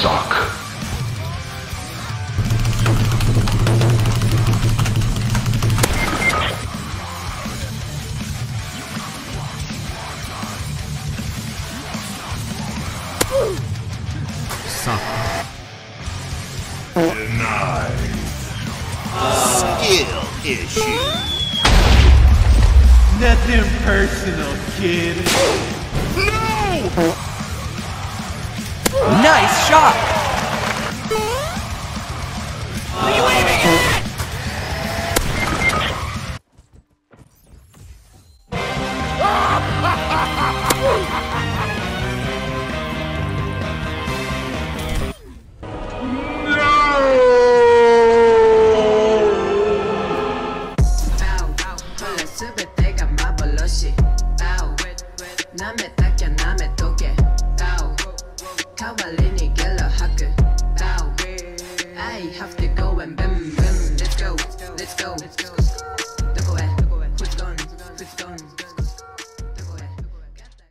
suck. Suck. Denied. Skill issue. Nothing personal, kid. No! Nice shot! Are you aiming at? I have to go and bim bim. Let's go. Let's go. Let's go. Who's gone? Who's gone?